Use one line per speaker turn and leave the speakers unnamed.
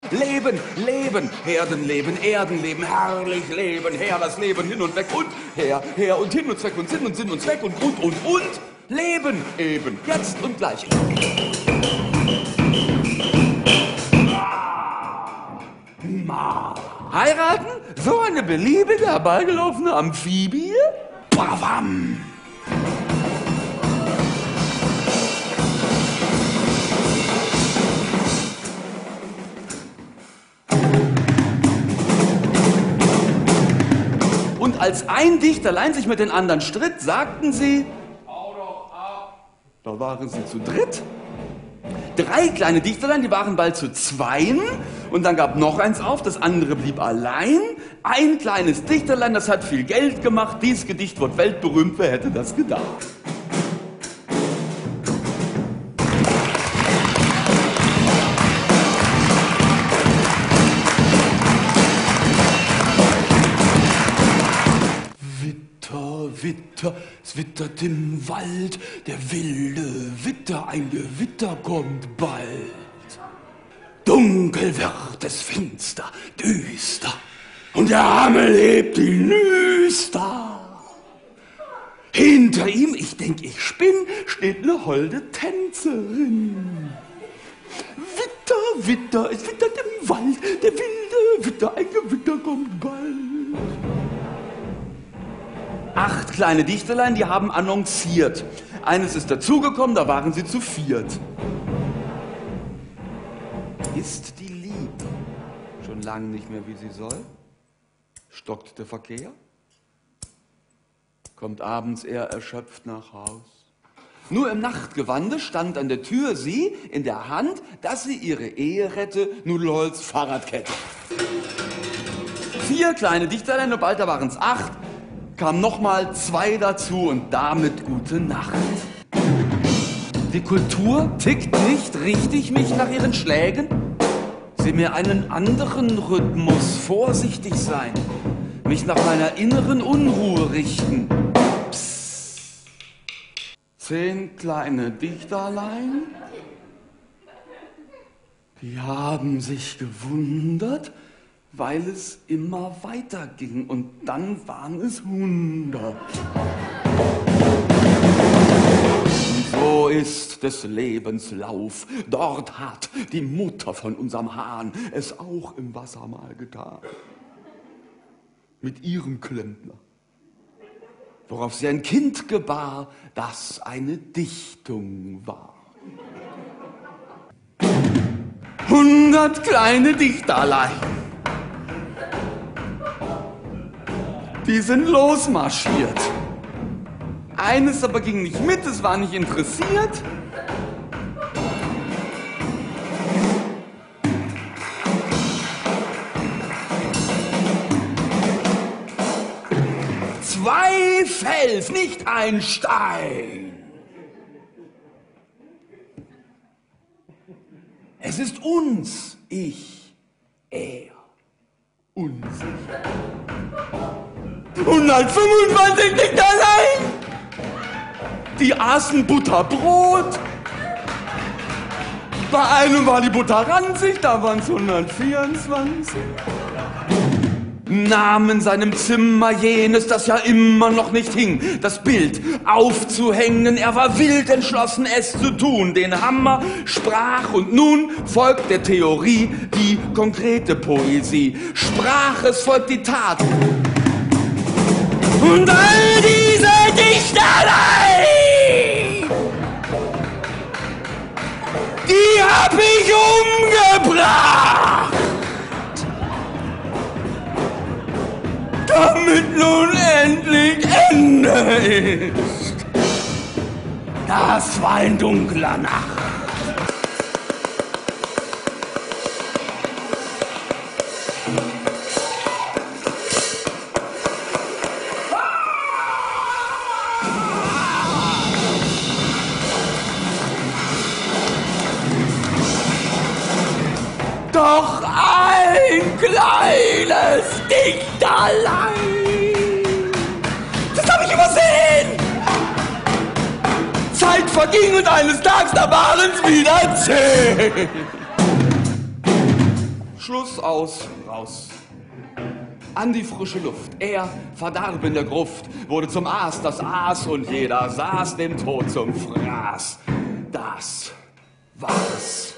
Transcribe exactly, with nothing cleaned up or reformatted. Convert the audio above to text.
Leben, Leben, Herdenleben, Erdenleben, herrlich leben, her das Leben, hin und weg und her, her und hin und Zweck und Sinn und Sinn und Zweck und Grund und und Leben eben, jetzt und gleich. Ma. Heiraten? So eine beliebige, herbeigelaufene Amphibie? Bawam! Und als ein Dichterlein sich mit den anderen stritt, sagten sie, hau doch ab. Da waren sie zu dritt. Drei kleine Dichterlein, die waren bald zu zweien. Und dann gab noch eins auf, das andere blieb allein. Ein kleines Dichterlein, das hat viel Geld gemacht. Dies Gedicht wird weltberühmt, wer hätte das gedacht? Witter, es wittert im Wald, der wilde Witter, ein Gewitter kommt bald. Dunkel wird es finster, düster, und der Hammel hebt die Nüster. Hinter ihm, ich denk, ich spinn, steht ne holde Tänzerin. Witter, Witter, es wittert im Wald, der wilde Witter, ein Gewitter kommt bald. Acht kleine Dichterlein, die haben annonciert. Eines ist dazugekommen, da waren sie zu viert. Ist die Liebe schon lange nicht mehr, wie sie soll? Stockt der Verkehr? Kommt abends eher erschöpft nach Haus? Nur im Nachtgewande stand an der Tür sie in der Hand, dass sie ihre Ehe rette, Nudelholz, Fahrradkette. Vier kleine Dichterlein, und bald da waren es acht. Kam nochmal zwei dazu und damit gute Nacht. Die Kultur tickt nicht richtig mich nach ihren Schlägen. Sie mir einen anderen Rhythmus, vorsichtig sein, mich nach meiner inneren Unruhe richten. Psst. Zehn kleine Dichterlein, die haben sich gewundert, weil es immer weiter ging, und dann waren es hundert. Und so ist des Lebens Lauf, dort hat die Mutter von unserem Hahn es auch im Wasser mal getan. Mit ihrem Klempner, worauf sie ein Kind gebar, das eine Dichtung war. Hundert kleine Dichterlein, die sind losmarschiert. Eines aber ging nicht mit, es war nicht interessiert. Zwei Fels, nicht ein Stein. Es ist uns, ich, er, unsicher. hundertfünfundzwanzig Dichterlein, die aßen Butterbrot. Bei einem war die Butter ranzig, da waren es hundertvierundzwanzig. Nahmen seinem Zimmer jenes, das ja immer noch nicht hing, das Bild aufzuhängen. Er war wild entschlossen, es zu tun. Den Hammer sprach, und nun folgt der Theorie die konkrete Poesie. Sprach, es folgt die Tat. Und all diese Dichterlein, die hab ich umgebracht, damit nun endlich Ende ist. Das war in dunkler Nacht. Doch ein kleines Dichterlein, das hab ich übersehen. Zeit verging und eines Tages, da waren es wieder zehn. Schluss, aus, raus. An die frische Luft, er verdarb in der Gruft, wurde zum Aas das Aas und jeder saß dem Tod zum Fraß. Das war's.